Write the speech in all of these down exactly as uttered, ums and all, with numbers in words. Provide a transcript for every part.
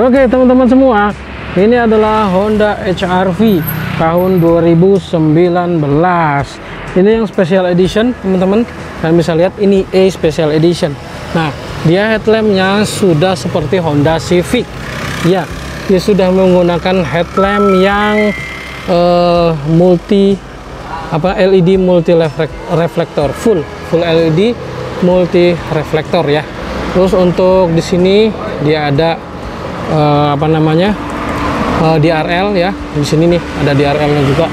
Oke teman-teman semua, ini adalah Honda H R V tahun dua ribu sembilan belas. Ini yang special edition teman-teman. Kalian bisa lihat ini A special edition. Nah, dia headlampnya sudah seperti Honda Civic. Ya, dia sudah menggunakan headlamp yang uh, multi apa L E D multi reflektor, full full L E D multi reflektor ya. Terus untuk di sini dia ada uh, apa namanya uh, D R L ya. Di sini nih ada D R L-nya juga.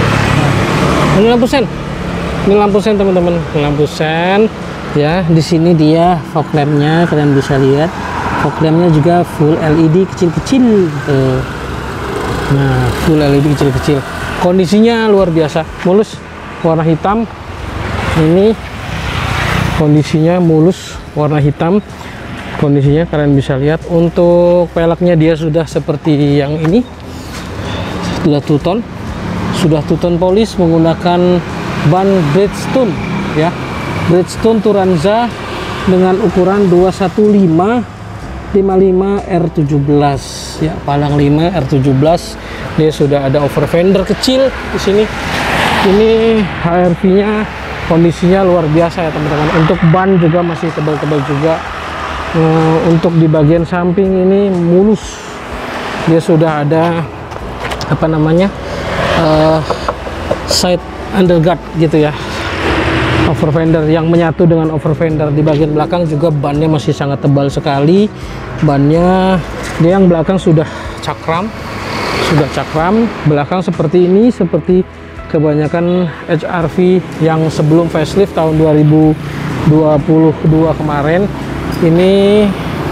Nah, ini lampu sen. Ini lampu sen teman-teman, lampu sen ya. Di sini dia fog lamp-nya, kalian bisa lihat. Fog lamp-nya juga full L E D kecil-kecil. Uh. Nah, full L E D kecil-kecil. Kondisinya luar biasa, mulus, warna hitam. Ini kondisinya mulus, warna hitam. Kondisinya kalian bisa lihat. Untuk peleknya dia sudah seperti yang ini, sudah two tone, sudah two tone polish menggunakan ban Bridgestone ya, Bridgestone Turanza dengan ukuran dua satu lima lima lima R tujuh belas ya, palang lima R tujuh belas. Dia sudah ada over fender kecil di sini. Ini H R V-nya kondisinya luar biasa ya teman-teman. Untuk ban juga masih tebal-tebal juga. Uh, untuk di bagian samping ini mulus. Dia sudah ada apa namanya uh, side underguard gitu ya, over fender yang menyatu dengan over fender. Di bagian belakang juga bannya masih sangat tebal sekali. Bannya dia yang belakang sudah cakram, sudah cakram belakang seperti ini, seperti kebanyakan H R V yang sebelum facelift tahun dua ribu dua puluh dua kemarin. Ini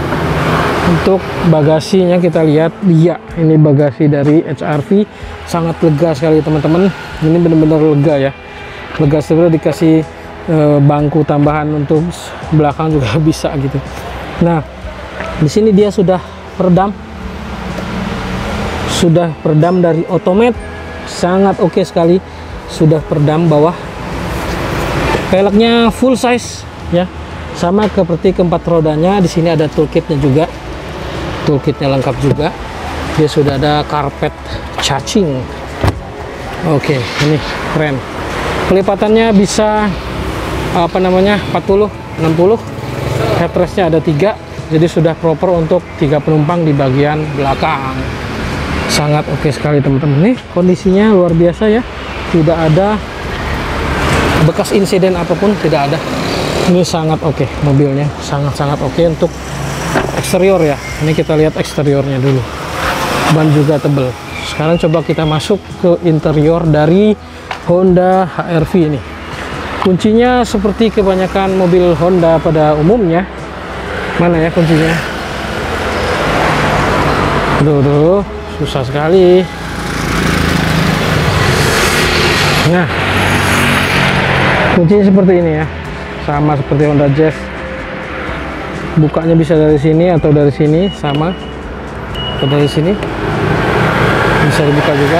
untuk bagasinya kita lihat, ya ini bagasi dari H R V sangat lega sekali teman-teman. Ini benar-benar lega ya, lega segera. Dikasih e, bangku tambahan untuk belakang juga bisa gitu. Nah, di sini dia sudah peredam, sudah peredam dari otomat, sangat oke okay sekali. Sudah peredam bawah, peleknya full size ya, sama seperti keempat rodanya. Di sini ada toolkitnya juga, toolkitnya lengkap juga. Dia sudah ada carpet charging. Oke, ini keren. Kelipatannya bisa apa namanya empat puluh enam puluh. Headrestnya ada tiga, jadi sudah proper untuk tiga penumpang di bagian belakang. Sangat oke sekali teman-teman. Nih kondisinya luar biasa ya, tidak ada bekas insiden apapun, tidak ada. Ini sangat oke, mobilnya sangat-sangat oke. Untuk eksterior ya, ini kita lihat eksteriornya dulu. Ban juga tebel. Sekarang coba kita masuk ke interior dari Honda H R V ini. Kuncinya seperti kebanyakan mobil Honda pada umumnya. Mana ya kuncinya? Aduh, aduh, susah sekali. Nah, kuncinya seperti ini ya, sama seperti Honda Jazz. Bukanya bisa dari sini atau dari sini, sama atau dari sini bisa dibuka juga.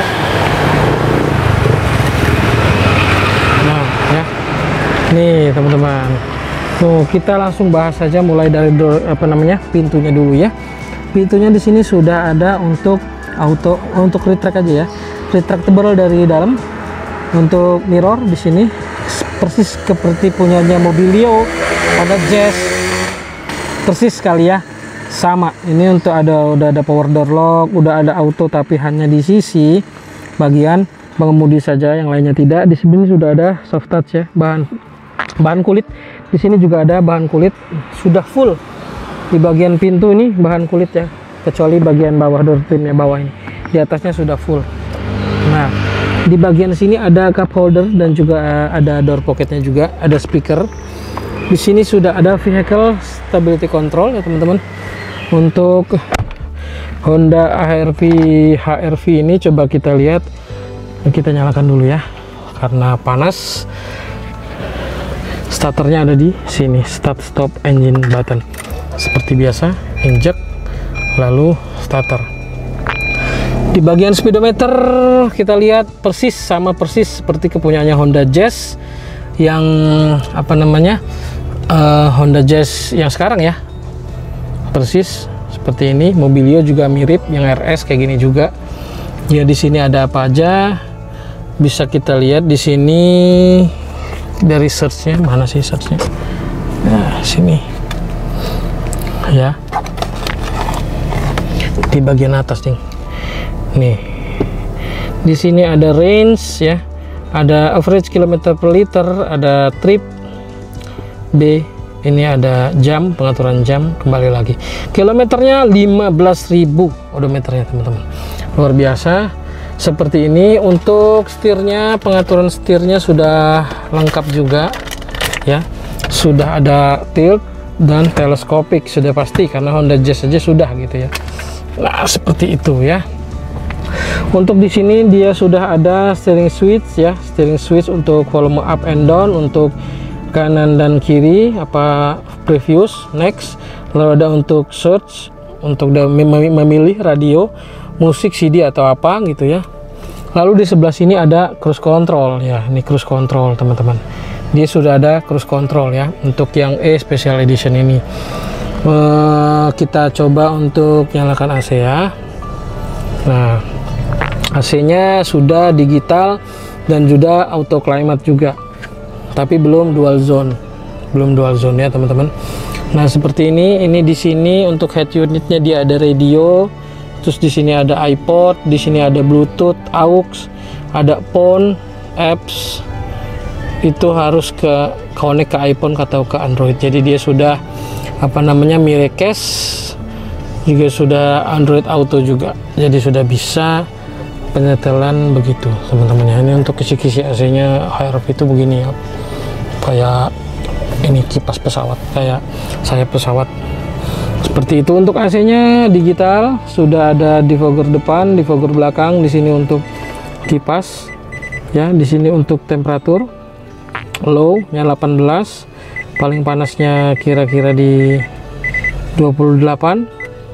Nah ya, nih teman-teman, tuh kita langsung bahas saja mulai dari door, apa namanya pintunya dulu ya. Pintunya di sini sudah ada untuk auto, untuk retract aja ya, retractable dari dalam. Untuk mirror di sini persis seperti punyanya Mobilio, Honda Jazz, persis sekali ya, sama. Ini untuk ada udah ada power door lock, udah ada auto, tapi hanya di sisi bagian pengemudi saja, yang lainnya tidak. Di sini sudah ada soft touch ya, bahan bahan kulit. Di sini juga ada bahan kulit, sudah full di bagian pintu ini bahan kulit ya, kecuali bagian bawah door trimnya bawah ini. Di atasnya sudah full. Nah, di bagian sini ada cup holder dan juga ada door pocketnya juga, ada speaker. Di sini sudah ada vehicle stability control ya teman-teman. Untuk Honda H R V H R V ini coba kita lihat, kita nyalakan dulu ya karena panas. Starternya ada di sini, start stop engine button seperti biasa, injek lalu starter. Di bagian speedometer kita lihat persis sama persis seperti kepunyaannya Honda Jazz yang apa namanya uh, Honda Jazz yang sekarang ya, persis seperti ini. Mobilio juga mirip yang R S kayak gini juga. Ya di sini ada apa aja bisa kita lihat di sini dari searchnya. Mana sih searchnya? Nah sini ya, di bagian atas nih. Nih di sini ada range ya, ada average kilometer per liter, ada trip. B ini ada jam, pengaturan jam. Kembali lagi kilometernya lima belas ribu odometernya teman-teman, luar biasa. Seperti ini. Untuk setirnya, pengaturan setirnya sudah lengkap juga ya, sudah ada tilt dan teleskopik sudah pasti karena Honda Jazz aja sudah gitu ya. Nah seperti itu ya. Untuk di sini dia sudah ada steering switch ya, steering switch untuk volume up and down, untuk kanan dan kiri, apa previous, next, lalu ada untuk search, untuk memilih radio, musik, C D atau apa gitu ya. Lalu di sebelah sini ada cruise control ya, ini cruise control teman-teman. Dia sudah ada cruise control ya untuk yang E Special Edition ini. Uh, kita coba untuk nyalakan A C ya. Nah, A C-nya sudah digital dan juga auto climate juga. Tapi belum dual zone, belum dual zone ya teman-teman. Nah seperti ini, ini di sini untuk head unitnya dia ada radio, terus di sini ada iPod, di sini ada Bluetooth, aux, ada phone, apps. Itu harus ke connect ke iPhone atau ke Android. Jadi dia sudah apa namanya Miracast, juga sudah Android Auto juga. Jadi sudah bisa penyetelan begitu teman-teman ya. Ini untuk kisi-kisi A C-nya H R V itu begini ya, kayak ini kipas pesawat, kayak sayap pesawat seperti itu. Untuk A C-nya digital, sudah ada defogger depan, defogger belakang. Di sini untuk kipas ya, di sini untuk temperatur low-nya delapan belas, paling panasnya kira-kira di dua puluh delapan,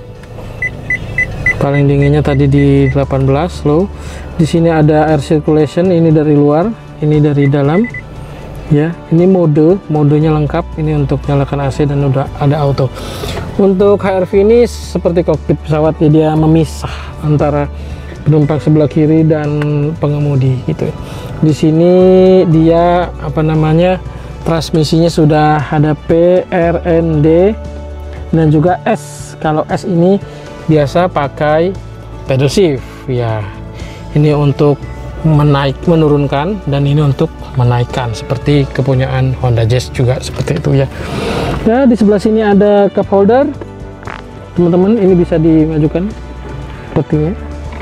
paling dinginnya tadi di delapan belas low. Di sini ada air circulation, ini dari luar, ini dari dalam ya. Ini mode, modenya lengkap, ini untuk nyalakan A C dan udah ada auto. Untuk H R V ini seperti kokpit pesawat ya, dia memisah antara penumpang sebelah kiri dan pengemudi gitu. Di sini dia apa namanya transmisinya sudah ada P, R, N, D dan juga S. Kalau S ini biasa pakai pedal shift ya. Ini untuk menaik menurunkan, dan ini untuk menaikkan seperti kepunyaan Honda Jazz juga seperti itu ya. Nah di sebelah sini ada cup holder teman-teman, ini bisa dimajukan sepertinya.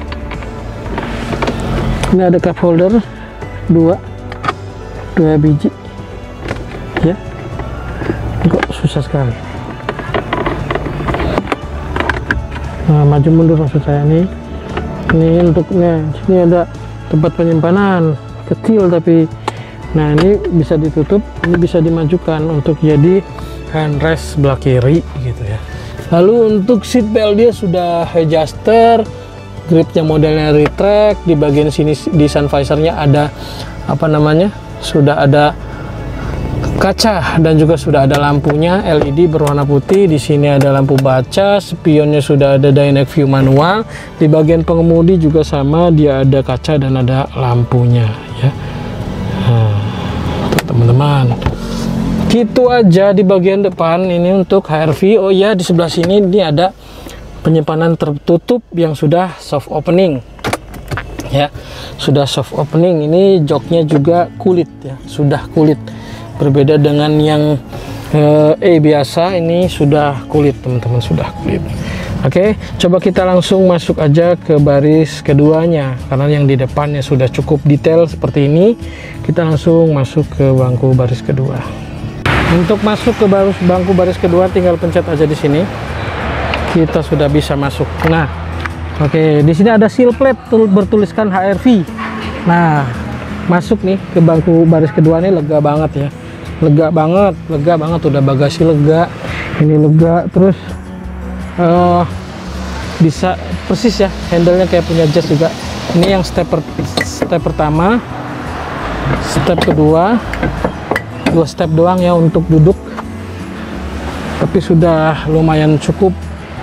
Ini ada cup holder dua dua biji ya. Kok susah sekali. Nah maju mundur maksud saya nih. Ini untuknya, sini ada tempat penyimpanan kecil tapi nah ini bisa ditutup, ini bisa dimajukan untuk jadi handrest sebelah kiri gitu ya. Lalu untuk seat belt dia sudah adjuster, gripnya modelnya retract. Di bagian sini di sun visornya ada apa namanya, sudah ada kaca dan juga sudah ada lampunya L E D berwarna putih. Di sini ada lampu baca, spionnya sudah ada dynamic view manual. Di bagian pengemudi juga sama, dia ada kaca dan ada lampunya ya. Nah, teman-teman, gitu aja di bagian depan ini untuk H R V. Oh ya, di sebelah sini ini ada penyimpanan tertutup yang sudah soft opening ya, sudah soft opening. Ini joknya juga kulit ya, sudah kulit. Berbeda dengan yang eh, E biasa, ini sudah kulit teman-teman, sudah kulit. Oke, coba kita langsung masuk aja ke baris keduanya, karena yang di depannya sudah cukup detail seperti ini. Kita langsung masuk ke bangku baris kedua. Untuk masuk ke baris bangku baris kedua tinggal pencet aja di sini, kita sudah bisa masuk. Nah, oke, di sini ada seal plate bertuliskan H R V. Nah, masuk nih ke bangku baris kedua nih lega banget ya. Lega banget, lega banget, udah bagasi lega, ini lega, terus uh, bisa persis ya, handle-nya kayak punya Jazz juga. Ini yang step per, step pertama, step kedua, dua step doang ya untuk duduk, tapi sudah lumayan cukup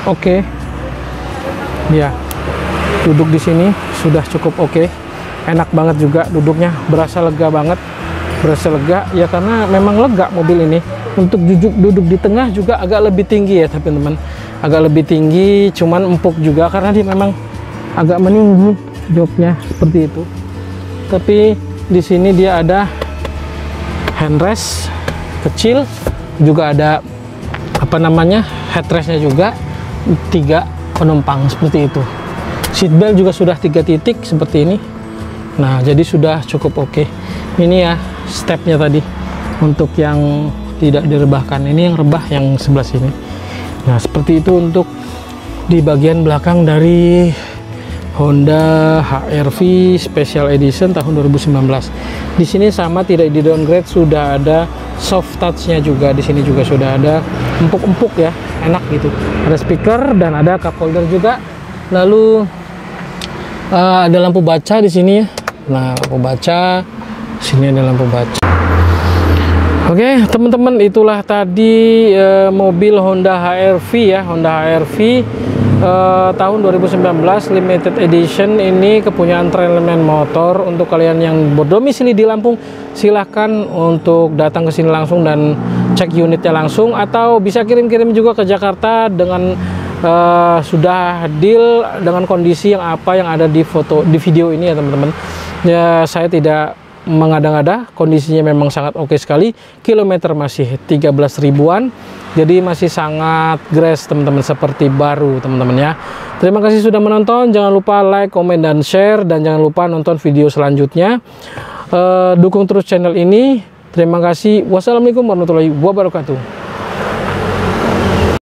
oke. Ya, duduk di sini sudah cukup oke. Enak banget juga duduknya, berasa lega banget. Berasa lega ya karena memang lega mobil ini. Untuk duduk duduk di tengah juga agak lebih tinggi ya teman-teman. Agak lebih tinggi, cuman empuk juga karena dia memang agak meninggi joknya seperti itu. Tapi di sini dia ada handrest kecil, juga ada apa namanya headrestnya juga, tiga penumpang seperti itu. Seatbelt juga sudah tiga titik seperti ini. Nah, jadi sudah cukup oke. Ini ya stepnya tadi untuk yang tidak direbahkan. Ini yang rebah yang sebelah sini. Nah, seperti itu untuk di bagian belakang dari Honda H R V Special Edition tahun dua ribu sembilan belas. Di sini sama, tidak di downgrade, sudah ada soft touch-nya juga. Di sini juga sudah ada empuk-empuk ya, enak gitu. Ada speaker dan ada cup holder juga. Lalu uh, ada lampu baca di sini ya. Nah, lampu baca. Sini ada lampu baca. Oke, teman-teman, itulah tadi uh, mobil Honda H R V ya, Honda H R V uh, tahun dua ribu sembilan belas limited edition. Ini kepunyaan Trailman Motor. Untuk kalian yang berdomisili di Lampung, silahkan untuk datang ke sini langsung dan cek unitnya langsung, atau bisa kirim-kirim juga ke Jakarta dengan uh, sudah deal dengan kondisi yang apa yang ada di foto di video ini ya teman-teman. Ya, saya tidak mengada-ngada, kondisinya memang sangat oke sekali. Kilometer masih tiga belas ribuan, jadi masih sangat grass teman-teman, seperti baru teman-teman ya. Terima kasih sudah menonton, jangan lupa like, komen, dan share, dan jangan lupa nonton video selanjutnya. Uh, dukung terus channel ini. Terima kasih. Wassalamualaikum warahmatullahi wabarakatuh.